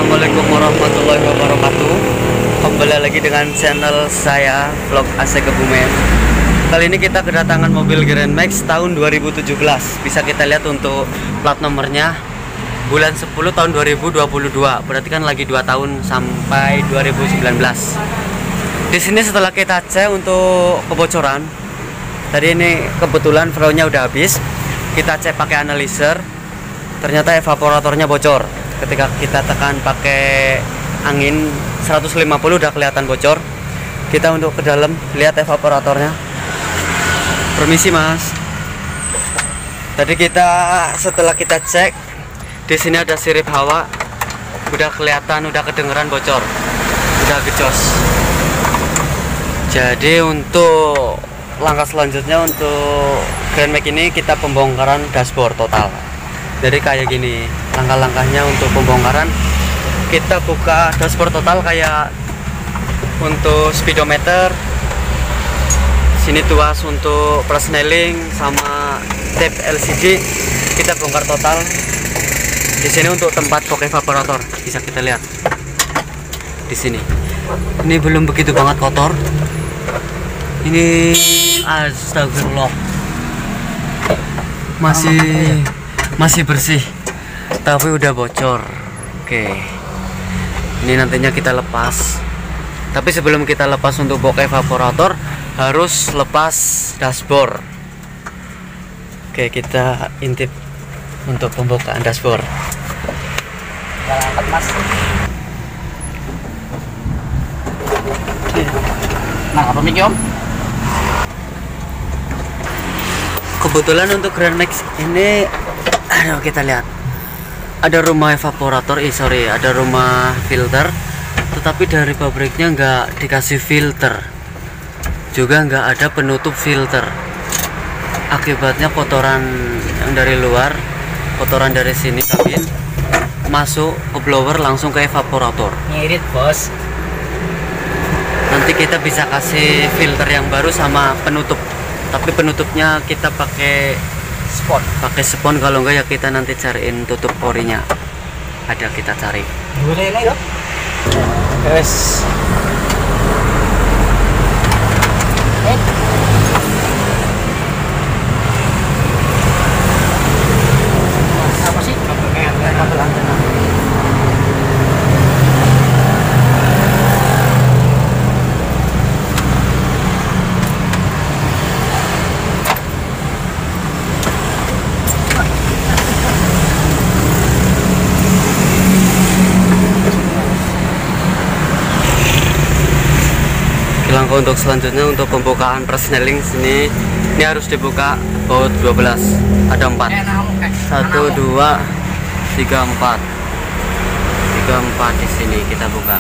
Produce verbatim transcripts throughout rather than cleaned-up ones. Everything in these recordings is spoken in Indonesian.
Assalamualaikum warahmatullahi wabarakatuh. Kembali lagi dengan channel saya, Vlog A C Kebumen. Kali ini kita kedatangan mobil Grand Max tahun dua ribu tujuh belas. Bisa kita lihat untuk plat nomornya bulan sepuluh tahun dua ribu dua puluh dua. Berarti kan lagi dua tahun sampai dua ribu sembilan belas. Di sini setelah kita cek untuk kebocoran, tadi ini kebetulan flow-nya udah habis. Kita cek pakai analyzer, ternyata evaporatornya bocor. Ketika kita tekan pakai angin seratus lima puluh udah kelihatan bocor. Kita untuk ke dalam lihat evaporatornya. Permisi Mas. Tadi kita setelah kita cek, di sini ada sirip hawa, udah kelihatan, udah kedengeran bocor, udah gecos. Jadi untuk langkah selanjutnya untuk Grand Max ini kita pembongkaran dashboard total. Jadi kayak gini langkah-langkahnya untuk pembongkaran. Kita buka dashboard total kayak untuk speedometer, sini tuas untuk persneling sama tape L C D kita bongkar total. Di sini untuk tempat fog evaporator bisa kita lihat di sini. Ini belum begitu banget kotor. Ini astagfirullah, masih masih bersih, tapi udah bocor. Oke, ini nantinya kita lepas. Tapi sebelum kita lepas untuk fog evaporator, harus lepas dashboard. Oke, kita intip untuk pembukaan dashboard. Jangan angkat Mas. Nah, apa mikir Om? Kebetulan untuk Grand Max ini, aduh, kita lihat ada rumah evaporator, eh sorry, ada rumah filter, tetapi dari pabriknya nggak dikasih filter, juga nggak ada penutup filter. Akibatnya kotoran yang dari luar, kotoran dari sini kabin masuk ke blower langsung ke evaporator. Ngirit bos. Nanti kita bisa kasih filter yang baru sama penutup. Tapi penutupnya kita pakai Spot. pakai spon, kalau enggak ya kita nanti cariin tutup porinya. Ada kita cari. Boleh lah ya. Yes. Eh. Apa sih? Kabel antena. Langkah untuk selanjutnya untuk pembukaan persneling sini, ini harus dibuka baut dua belas, ada empat, satu dua tiga empat, tiga empat di sini kita buka.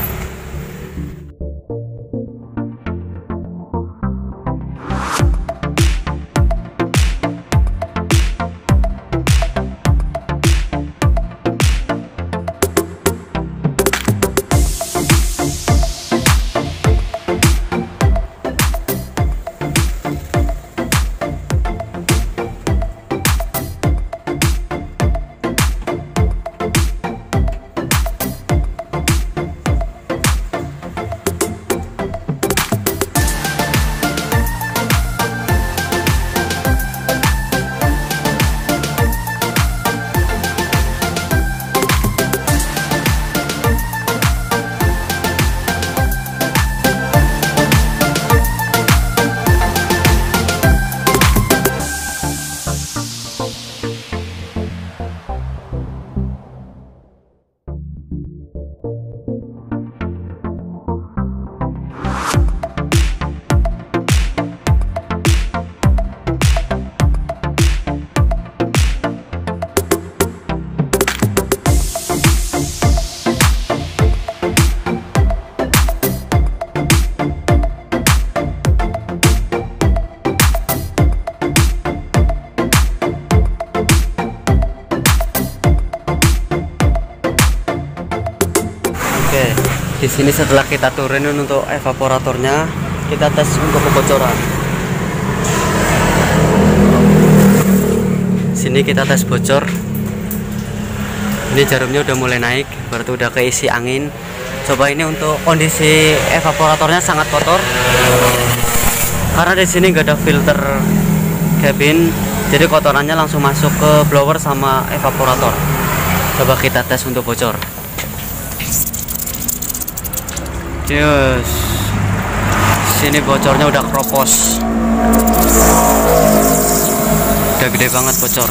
Oke, di sini setelah kita turunin untuk evaporatornya, kita tes untuk kebocoran. Sini kita tes bocor. Ini jarumnya udah mulai naik, berarti udah keisi angin. Coba ini untuk kondisi evaporatornya sangat kotor karena di sini nggak ada filter cabin, jadi kotorannya langsung masuk ke blower sama evaporator. Coba kita tes untuk bocor. Yes, sini bocornya udah kropos, udah gede banget bocor.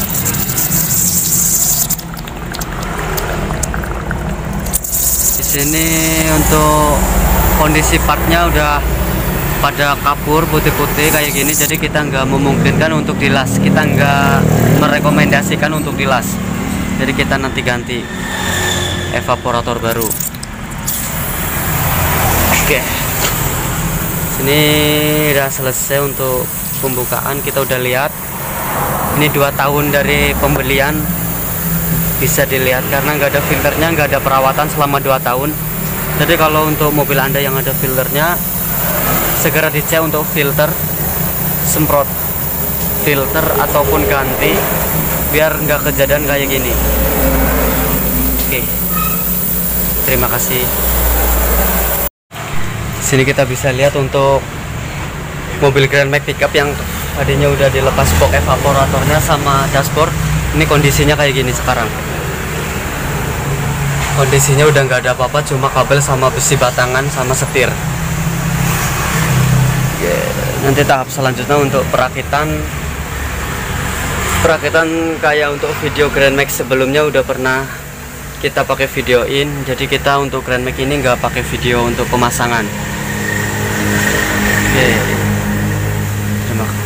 Di sini untuk kondisi partnya udah pada kapur putih-putih kayak gini, jadi kita nggak memungkinkan untuk dilas, kita nggak merekomendasikan untuk dilas, jadi kita nanti ganti evaporator baru. Oke, sini udah selesai untuk pembukaan. Kita udah lihat ini dua tahun dari pembelian, bisa dilihat karena nggak ada filternya, nggak ada perawatan selama dua tahun. Jadi kalau untuk mobil Anda yang ada filternya, segera dicek untuk filter, semprot filter ataupun ganti biar nggak kejadian kayak gini. Oke, terima kasih. Sini kita bisa lihat untuk mobil Grand Max pickup yang tadinya udah dilepas box evaporatornya sama dashboard. Ini kondisinya kayak gini sekarang. Kondisinya udah nggak ada apa-apa, cuma kabel sama besi batangan sama setir. Oke, nanti tahap selanjutnya untuk perakitan. Perakitan kayak untuk video Grand Max sebelumnya udah pernah kita pakai videoin, jadi kita untuk Grand Max ini nggak pakai video untuk pemasangan. Oke, terima kasih.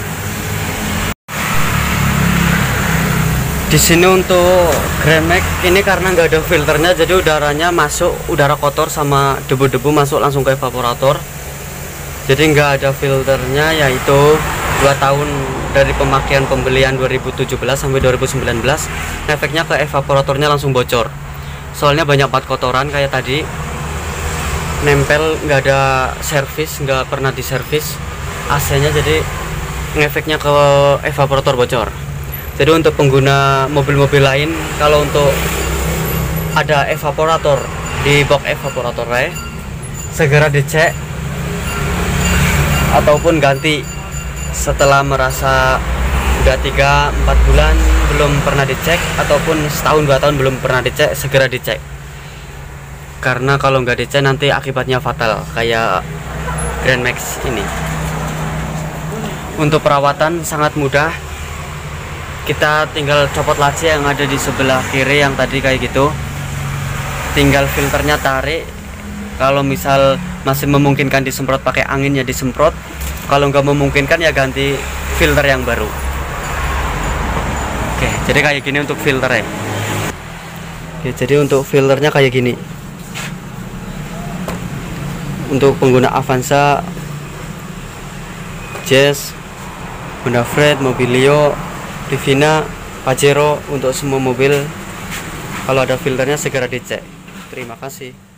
Di sini untuk Grand Max ini karena nggak ada filternya, jadi udaranya masuk, udara kotor sama debu-debu masuk langsung ke evaporator. Jadi nggak ada filternya, yaitu dua tahun dari pemakaian pembelian dua ribu tujuh belas sampai dua ribu sembilan belas, efeknya ke evaporatornya langsung bocor. Soalnya banyak banget kotoran kayak tadi, nempel, nggak ada servis, nggak pernah diservis A C-nya, jadi ngefeknya ke evaporator bocor. Jadi untuk pengguna mobil-mobil lain, kalau untuk ada evaporator di box evaporatornya, segera dicek ataupun ganti setelah merasa udah tiga empat bulan belum pernah dicek, ataupun setahun dua tahun belum pernah dicek, segera dicek. Karena kalau nggak dicek nanti akibatnya fatal kayak Grand Max ini. Untuk perawatan sangat mudah, kita tinggal copot laci yang ada di sebelah kiri yang tadi kayak gitu, tinggal filternya tarik. Kalau misal masih memungkinkan disemprot pakai angin ya disemprot, kalau nggak memungkinkan ya ganti filter yang baru. Oke, jadi kayak gini untuk filternya. Oke, jadi untuk filternya kayak gini. Untuk pengguna Avanza, Jazz, Honda Freed, Mobilio, Livina, Pajero, untuk semua mobil kalau ada filternya segera dicek. Terima kasih.